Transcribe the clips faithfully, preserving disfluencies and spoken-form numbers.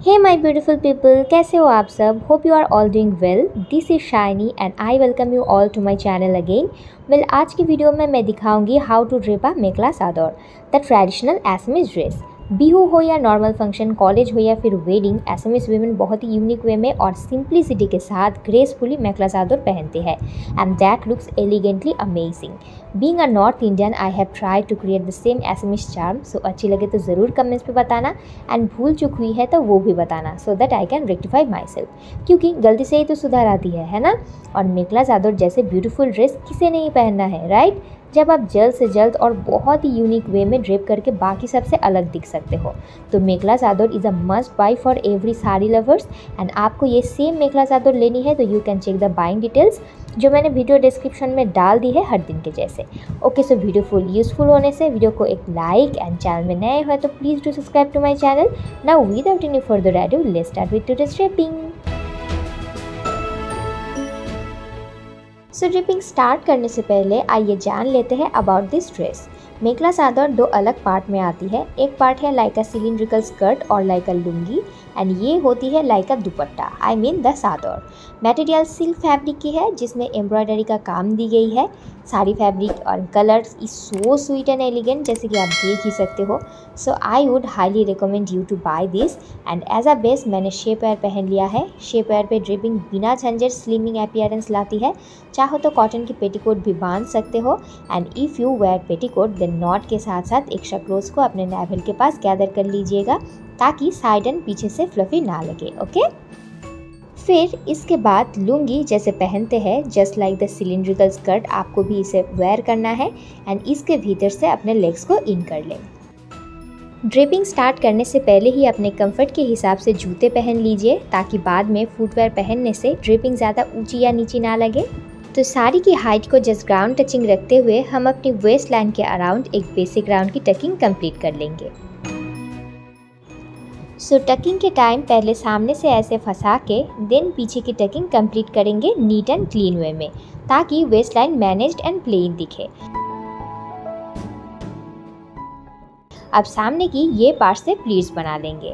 Hey my beautiful people, कैसे हो आप सब। Hope you are all doing well. This is Shiny and I welcome you all to my channel again. Well, आज की video में मैं दिखाऊंगी how to drape a mekhela chador, the traditional Assamese dress. Bihu हो या नॉर्मल फंक्शन, कॉलेज हो या फिर वेडिंग, असमीज वुमेन बहुत ही यूनिक वे में और सिंप्लिसिटी के साथ ग्रेसफुली मेखला चादर पहनते हैं and that looks elegantly amazing. Being a North Indian, I have tried to create the same Assamese charm. So अच्छी लगे तो ज़रूर कमेंट्स पे बताना एंड भूल चूक हुई है तो वो भी बताना, so that I can rectify myself, क्योंकि गलती से ही तो सुधार आती है है ना। और मेखला चादर जैसे ब्यूटीफुल ड्रेस किसे नहीं पहनना है, राइट। जब आप जल्द से जल्द और बहुत ही यूनिक वे में ड्रेप करके बाकी सबसे अलग दिख सकते हो, तो mekhela chador is a must buy for every sari lovers. And आपको ये सेम मेखला चादर लेनी है तो you can check the buying details जो मैंने वीडियो डिस्क्रिप्शन में डाल दी है हर दिन के जैसे। Okay, so video full useful होने से वीडियो को एक लाइक एंड चैनल में नए हो तो please do subscribe to my channel. Now without any further ado, let's start with today's draping. So dripping start करने से पहले आइए जान लेते हैं अबाउट दिस ड्रेस। मेखला चादर दो अलग पार्ट में आती है। एक पार्ट है लाइक अ सिलिंड्रिकल स्कर्ट और लाइक अ लुंगी, एंड ये होती है like a dupatta, I mean the chador. Material silk fabric की है जिसमें एम्ब्रॉयडरी का काम दी गई है। साड़ी फैब्रिक और colours is so sweet and elegant, जैसे कि आप देख ही सकते हो। So I would highly recommend you to buy this. And as a base मैंने शेप वेयर पहन लिया है। शेप वेयर पे ड्रिपिंग बिना झंझट स्लिमिंग अपीयरेंस लाती है। चाहो तो कॉटन की पेटीकोट भी बांध सकते हो, and if you wear petticoat then knot के साथ साथ एक्स्ट्रा क्लोथ्स को अपने नाभल के पास गैदर कर लीजिएगा ताकि साइड एंड पीछे से फ्लफी ना लगे। ओके, फिर इसके बाद लुंगी जैसे पहनते हैं, just like the cylindrical skirt, आपको भी इसे वेयर करना है एंड इसके भीतर से अपने लेग्स को इन कर लें। ड्रेपिंग स्टार्ट करने से पहले ही अपने कंफर्ट के हिसाब से जूते पहन लीजिए ताकि बाद में फुटवेयर पहनने से ड्रेपिंग ज़्यादा ऊंची या नीची ना लगे। तो साड़ी की हाइट को जस्ट ग्राउंड टचिंग रखते हुए हम अपनी वेस्ट लाइन के अराउंड एक बेसिक राउंड की टकिंग कंप्लीट कर लेंगे। सो so, टकिंग के टाइम पहले सामने से ऐसे फंसा के देन पीछे की टकिंग कंप्लीट करेंगे नीट एंड क्लीन वे में, ताकि waist line managed and plain दिखे। अब सामने की ये पार्ट से प्लीट्स बना लेंगे।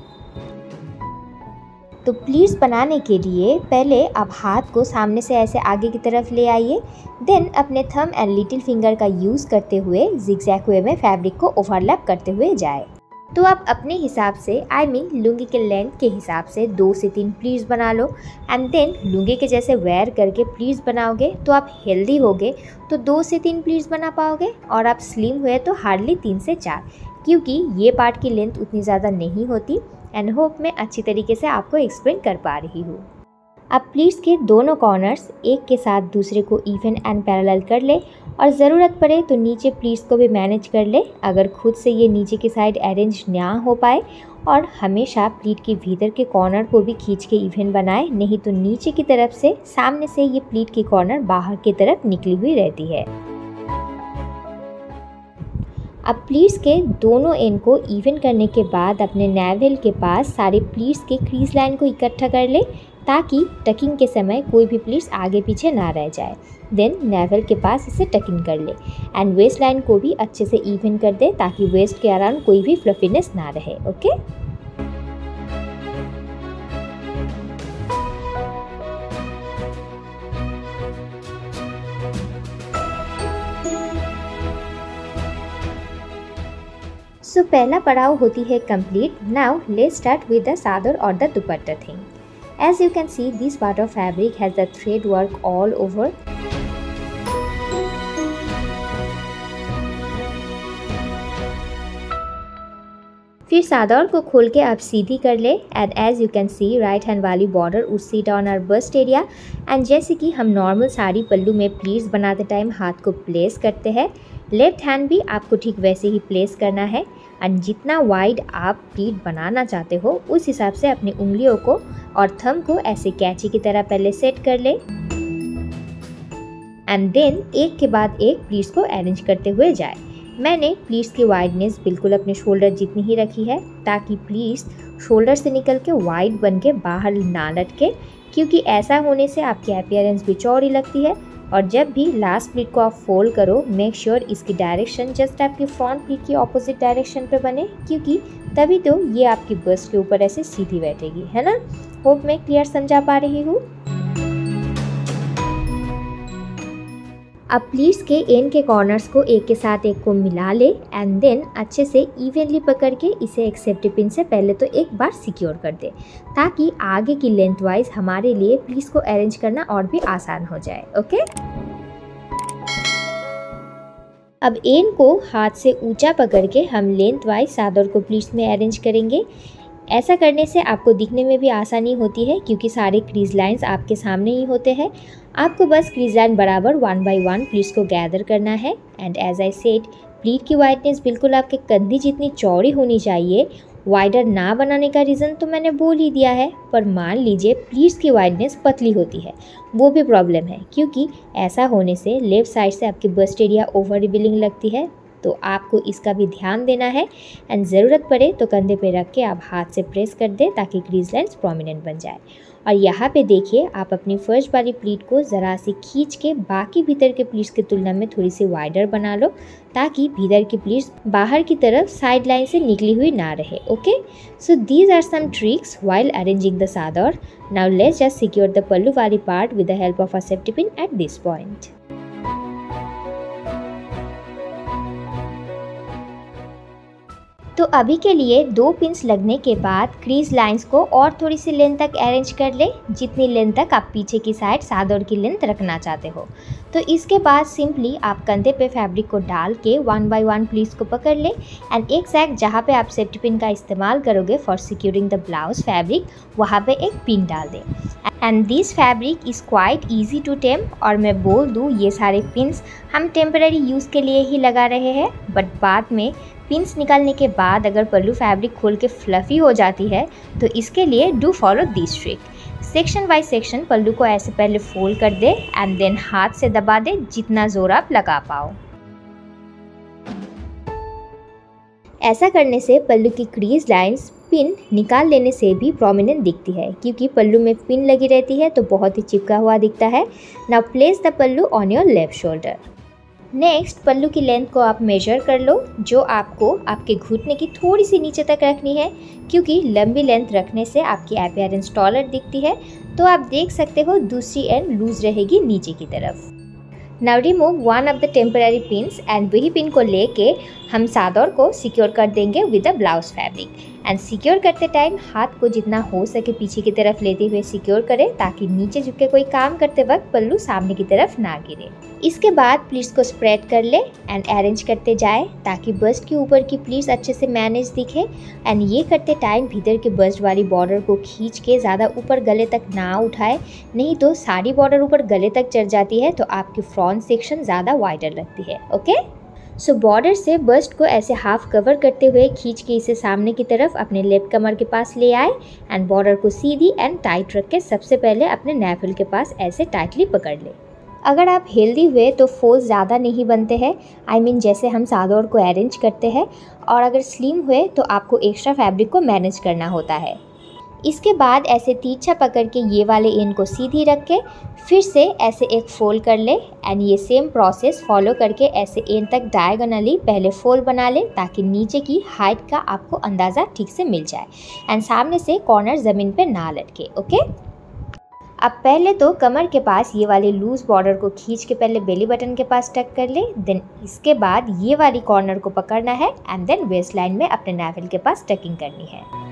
तो प्लीट्स बनाने के लिए पहले आप हाथ को सामने से ऐसे आगे की तरफ ले आइए, देन अपने थंब एंड लिटिल फिंगर का यूज़ करते हुए जिगजैग वे में फैब्रिक को ओवरलैप करते हुए जाए। तो आप अपने हिसाब से, आई मीन लुंगी के लेंथ के हिसाब से दो से तीन प्लीट्स बना लो, एंड देन लुंगी के जैसे वेयर करके प्लीट्स बनाओगे तो आप हेल्दी होगे तो दो से तीन प्लीट्स बना पाओगे, और आप स्लिम हुए तो हार्डली तीन से चार, क्योंकि ये पार्ट की लेंथ उतनी ज़्यादा नहीं होती। एंड होप मैं अच्छी तरीके से आपको एक्सप्लेन कर पा रही हूँ। अब प्लीट्स के दोनों कॉर्नर्स एक के साथ दूसरे को इवन एंड पैरेलल कर ले, और ज़रूरत पड़े तो नीचे प्लीट्स को भी मैनेज कर ले अगर खुद से ये नीचे की साइड अरेंज ना हो पाए। और हमेशा प्लीट के भीतर के कॉर्नर को भी खींच के इवन बनाए, नहीं तो नीचे की तरफ से सामने से ये प्लीट की कॉर्नर बाहर की तरफ निकली हुई रहती है। अब प्लीट्स के दोनों एंड को इवन करने के बाद अपने नाभल के पास सारे प्लीट्स के क्रीज लाइन को इकट्ठा कर ले ताकि टकिंग के समय कोई भी प्लीट्स आगे पीछे ना रह जाए। देन नाभल के पास इसे टकिंग कर ले एंड वेस्ट लाइन को भी अच्छे से इवन कर दे ताकि वेस्ट के अराउंड कोई भी फ्लफीनेस ना रहे। ओके, सो so, पहला पड़ाव होती है complete. Now let's start with the chador और the dupatta thing. As you can see, this part of fabric has the thread work all over. फिर चादर को खोल के आप सीधी कर ले, and as you can see right hand वाली बॉर्डर उस sit on our bust area. And जैसे कि हम नॉर्मल साड़ी पल्लू में प्लीट्स बनाते टाइम हाथ को प्लेस करते हैं, लेफ्ट हैंड भी आपको ठीक वैसे ही प्लेस करना है। एंड जितना वाइड आप प्लीट बनाना चाहते हो उस हिसाब से अपनी उंगलियों को और थंब को ऐसे कैंची की तरह पहले सेट कर ले, एंड देन एक के बाद एक प्लीट्स को अरेंज करते हुए जाए। मैंने प्लीट्स की वाइडनेस बिल्कुल अपने शोल्डर जितनी ही रखी है ताकि प्लीट्स शोल्डर से निकल के वाइड बन के बाहर ना लटके, क्योंकि ऐसा होने से आपकी अपीयरेंस भी चौड़ी लगती है और जब भी लास्ट प्लीट को आप फोल्ड करो, मेक श्योर इसकी डायरेक्शन जस्ट आपकी फ्रंट प्लीट की ऑपोजिट डायरेक्शन पे बने, क्योंकि तभी तो ये आपकी बस्ट के ऊपर ऐसे सीधी बैठेगी, है ना। होप मैं क्लियर समझा पा रही हूँ। अब प्लीट्स के एंड के कॉर्नर्स को एक के साथ एक को मिला ले एंड देन अच्छे से इवनली पकड़ के इसे एक सेफ्टी पिन से पहले तो एक बार सिक्योर कर दे, ताकि आगे की लेंथ वाइज हमारे लिए प्लीट्स को अरेंज करना और भी आसान हो जाए। ओके, अब एंड को हाथ से ऊंचा पकड़ के हम लेंथ वाइज चादर को प्लीट्स में अरेंज करेंगे। ऐसा करने से आपको दिखने में भी आसानी होती है, क्योंकि सारे क्रीज लाइंस आपके सामने ही होते हैं। आपको बस क्रीज लाइन बराबर वन बाय वन प्लीट्स को गैदर करना है। And as I said, pleat की वाइडनेस बिल्कुल आपके कंधी जितनी चौड़ी होनी चाहिए। वाइडर ना बनाने का रीज़न तो मैंने बोल ही दिया है, पर मान लीजिए प्लीट्स की वाइडनेस पतली होती है, वो भी प्रॉब्लम है, क्योंकि ऐसा होने से लेफ्ट साइड से आपकी बस्ट एरिया ओवर रिवीलिंग लगती है। तो आपको इसका भी ध्यान देना है। एंड ज़रूरत पड़े तो कंधे पे रख के आप हाथ से प्रेस कर दें, ताकि क्रीज लाइन्स प्रोमिनेंट बन जाए। और यहाँ पे देखिए, आप अपनी फर्स्ट वाली प्लीट को ज़रा सी खींच के बाकी भीतर के प्लीट्स की तुलना में थोड़ी सी वाइडर बना लो, ताकि भीतर की प्लीट्स बाहर की तरफ साइड लाइन से निकली हुई ना रहे। Okay, so these are some tricks while arranging the chador. Now let's just secure the pallu वाली part with the help of a safety pin at this point. तो अभी के लिए दो पिन्स लगने के बाद क्रीज लाइंस को और थोड़ी सी लेंथ तक अरेंज कर ले, जितनी लेंथ तक आप पीछे की साइड चादर की लेंथ रखना चाहते हो। तो इसके बाद सिंपली आप कंधे पे फैब्रिक को डाल के वन बाय वन प्लीट्स को पकड़ ले एंड एक साइड जहाँ पे आप सेफ्टी पिन का इस्तेमाल करोगे for securing the blouse fabric, वहाँ पे एक पिन डाल दे। And this fabric is quite easy to tame. और मैं बोल दूँ, ये सारे पिन्स हम टेम्पररी यूज़ के लिए ही लगा रहे हैं, बट बाद में पिन्स निकालने के बाद अगर पल्लू फैब्रिक खोल के फ्लफ़ी हो जाती है, तो इसके लिए do follow this trick. Section by section pallu को ऐसे पहले फोल्ड कर दे एंड देन हाथ से दबा दे जितना ज़ोर आप लगा पाओ। ऐसा करने से पल्लू की क्रीज लाइंस पिन निकाल लेने से भी प्रोमिनेंट दिखती है, क्योंकि पल्लू में पिन लगी रहती है तो बहुत ही चिपका हुआ दिखता है। Now place the pallu on your left shoulder. Next, pallu की लेंथ को आप मेजर कर लो, जो आपको आपके घुटने की थोड़ी सी नीचे तक रखनी है, क्योंकि लंबी लेंथ रखने से आपकी अपीयरेंस टॉलर दिखती है। तो आप देख सकते हो दूसरी एंड लूज रहेगी नीचे की तरफ। Now remove one of the temporary pins and वही पिन को लेके हम चादर को सिक्योर कर देंगे with the blouse fabric. And secure करते टाइम हाथ को जितना हो सके पीछे की तरफ लेते हुए सिक्योर करें, ताकि नीचे झुक के कोई काम करते वक्त पल्लू सामने की तरफ ना गिरे। इसके बाद प्लीट्स को स्प्रेड कर ले एंड अरेंज करते जाए, ताकि बस्ट के ऊपर की प्लीट्स अच्छे से मैनेज दिखे। एंड ये करते टाइम भीतर के बस्ट वाली बॉर्डर को खींच के ज़्यादा ऊपर गले तक ना उठाए, नहीं तो सारी बॉर्डर ऊपर गले तक चढ़ जाती है, तो आपकी फ्रंट सेक्शन ज़्यादा वाइडर लगती है। ओके, सो बॉर्डर से बस्ट को ऐसे हाफ कवर करते हुए खींच के इसे सामने की तरफ अपने लेफ्ट कमर के पास ले आए एंड बॉर्डर को सीधी एंड टाइट रख के सबसे पहले अपने नेफिल के पास ऐसे टाइटली पकड़ ले। अगर आप हेल्दी हुए तो फोल्ड ज़्यादा नहीं बनते हैं, आई I मीन mean, जैसे हम चादर को अरेंज करते हैं। और अगर स्लिम हुए तो आपको एक्स्ट्रा फैब्रिक को मैनेज करना होता है। इसके बाद ऐसे तिरछा पकड़ के ये वाले एंड को सीधी रख के फिर से ऐसे एक फोल्ड कर ले एंड ये सेम प्रोसेस फॉलो करके ऐसे एंड तक डायगोनली पहले फोल्ड बना ले, ताकि नीचे की हाइट का आपको अंदाज़ा ठीक से मिल जाए एंड सामने से कॉर्नर ज़मीन पे ना लटके। ओके, अब पहले तो कमर के पास ये वाले लूज बॉर्डर को खींच के पहले बेली बटन के पास टक कर ले, देन इसके बाद ये वाली कॉर्नर को पकड़ना है एंड देन वेस्ट लाइन में अपने नेफिल के पास टकिंग करनी है।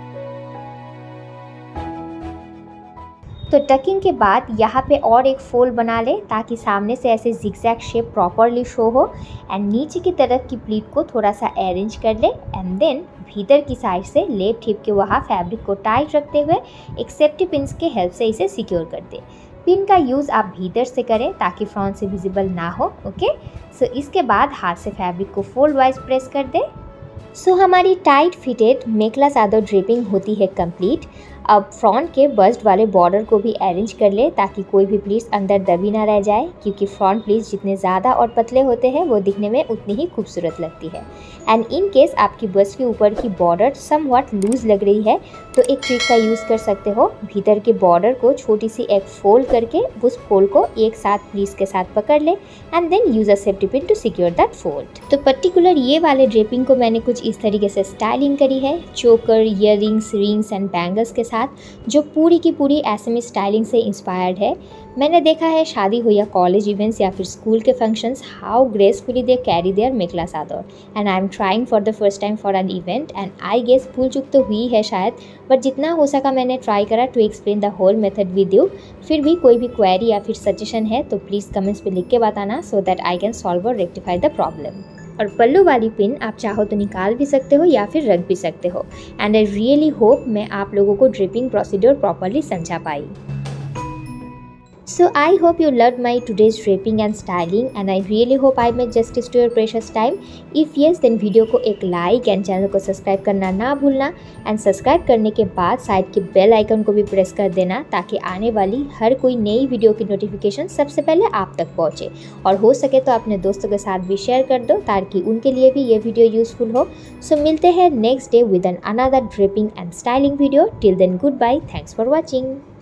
तो टकिंग के बाद यहाँ पे और एक फोल्ड बना ले, ताकि सामने से ऐसे जिगजैग शेप प्रॉपरली शो हो। एंड नीचे की तरफ की प्लीट को थोड़ा सा अरेंज कर ले एंड देन भीतर की साइड से लेफ्ट हिप के वहाँ फैब्रिक को टाइट रखते हुए एक सेफ्टी पिन्स के हेल्प से इसे सिक्योर कर दे। पिन का यूज़ आप भीतर से करें ताकि फ्रंट से विजिबल ना हो। ओके, सो इसके बाद हाथ से फैब्रिक को फोल्ड वाइज प्रेस कर दे। सो so, हमारी tight fitted mekhela chador draping होती है कंप्लीट। अब फ्रंट के बस्ट वाले बॉर्डर को भी अरेंज कर ले ताकि कोई भी प्लीट्स अंदर दबी ना रह जाए, क्योंकि फ्रंट प्लीट्स जितने ज़्यादा और पतले होते हैं वो दिखने में उतनी ही खूबसूरत लगती है। एंड इन केस आपकी बस्ट के ऊपर की बॉर्डर समवॉट लूज लग रही है तो एक ट्रिक का यूज़ कर सकते हो। भीतर के बॉर्डर को छोटी सी एक फोल्ड करके उस फोल्ड को एक साथ प्लीट्स के साथ पकड़ ले and then use a safety pin to secure that fold. तो पर्टिकुलर ये वाले ड्रेपिंग को मैंने कुछ इस तरीके से स्टाइलिंग करी है, चोकर, ईयररिंग्स, रिंग्स एंड बैंगल्स के साथ, जो पूरी की पूरी एसएमी स्टाइलिंग से इंस्पायर्ड है। मैंने देखा है शादी हो या कॉलेज इवेंट्स या फिर स्कूल के functions, how gracefully they carry their mekhela chador, and I am trying for the first time for an event and I guess भूल चुक तो हुई है शायद, बट जितना हो सका मैंने ट्राई करा to explain the whole method with you. फिर भी कोई भी क्वेरी या फिर सजेशन है तो प्लीज़ कमेंट्स पे लिख के बताना so that I can solve और रेक्टिफाई द प्रॉब्लम। और पल्लू वाली पिन आप चाहो तो निकाल भी सकते हो या फिर रख भी सकते हो। एंड आई रियली होप मैं आप लोगों को ड्रिपिंग प्रोसीड्योर प्रॉपरली समझा पाई। So I hope you loved my today's draping and styling and I really hope I made justice to your precious time. If yes, then video को एक like and channel को subscribe करना ना भूलना। And subscribe करने के बाद side के बेल आइकन को भी प्रेस कर देना ताकि आने वाली हर कोई नई वीडियो की नोटिफिकेशन सबसे पहले आप तक पहुँचे। और हो सके तो अपने दोस्तों के साथ भी शेयर कर दो ताकि उनके लिए भी ये वीडियो यूजफुल हो। सो so, मिलते हैं next day with an another draping and styling video. Till then good bye, thanks for watching.